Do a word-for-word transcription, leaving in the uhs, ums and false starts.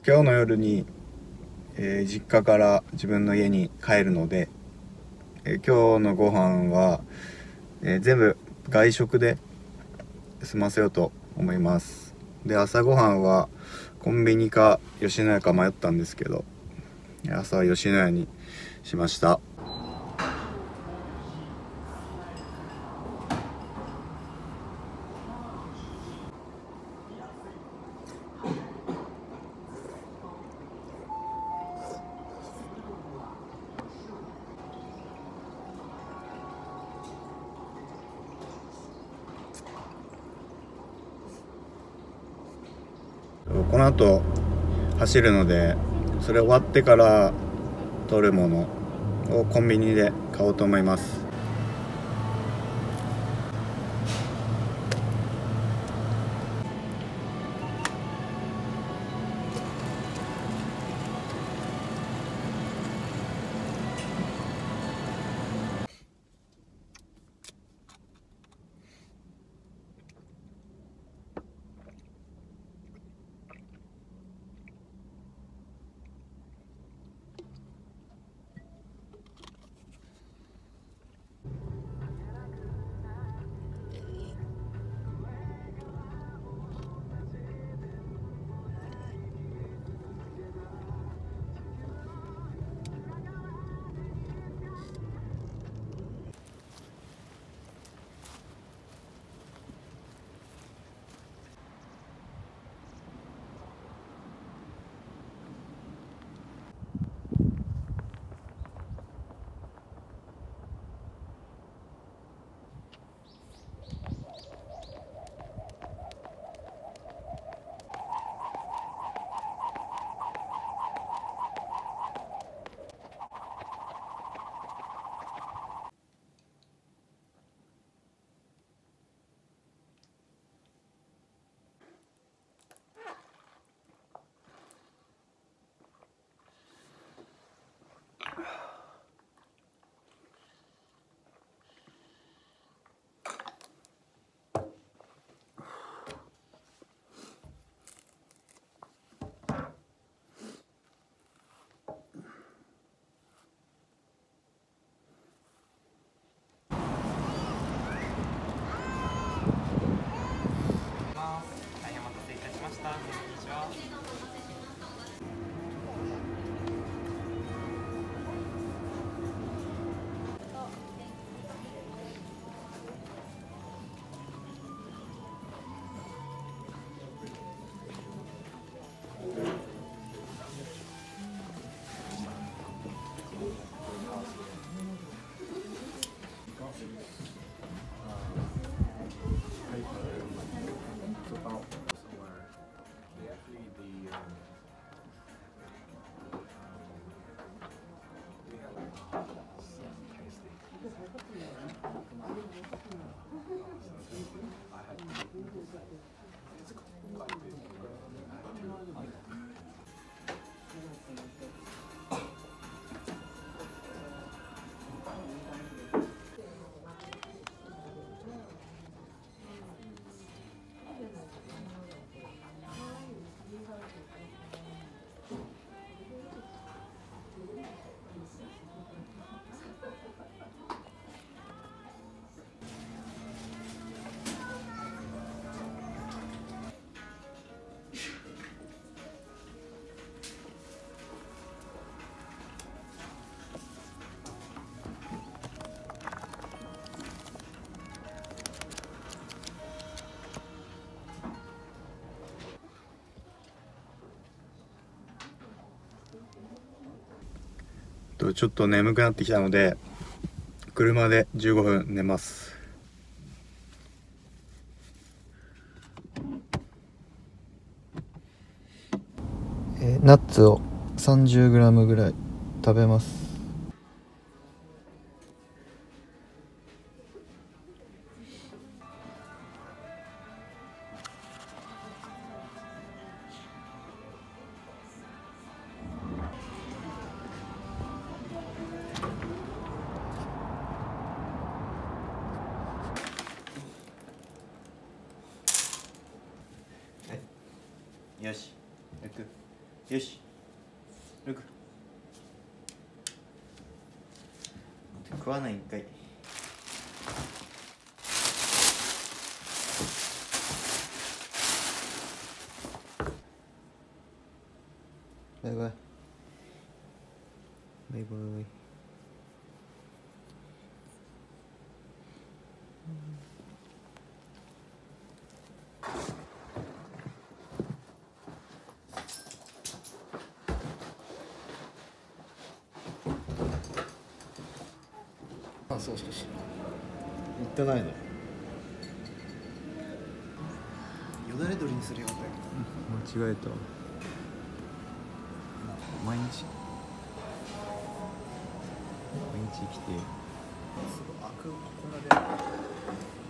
今日の夜に、えー実家から自分の家に帰るので、えー今日のご飯は、えー全部外食で済ませようと思います。で、朝ごはんはコンビニか吉野家か迷ったんですけど、朝は吉野家にしました。この後走るので、それ終わってから取るものをコンビニで買おうと思います。 大変お待たせいたしました。こんにちは。 とちょっと眠くなってきたので、車でじゅうごふん寝ます。えーナッツを さんじゅうグラム ぐらい食べます。よし、行く。 よしルク食わないんかい。バイバイバイバイ。 あ、そうそうそう。言ってないの。よだれ鶏にするよって。 間違えた。毎日毎日来てすごい、アクこんなで。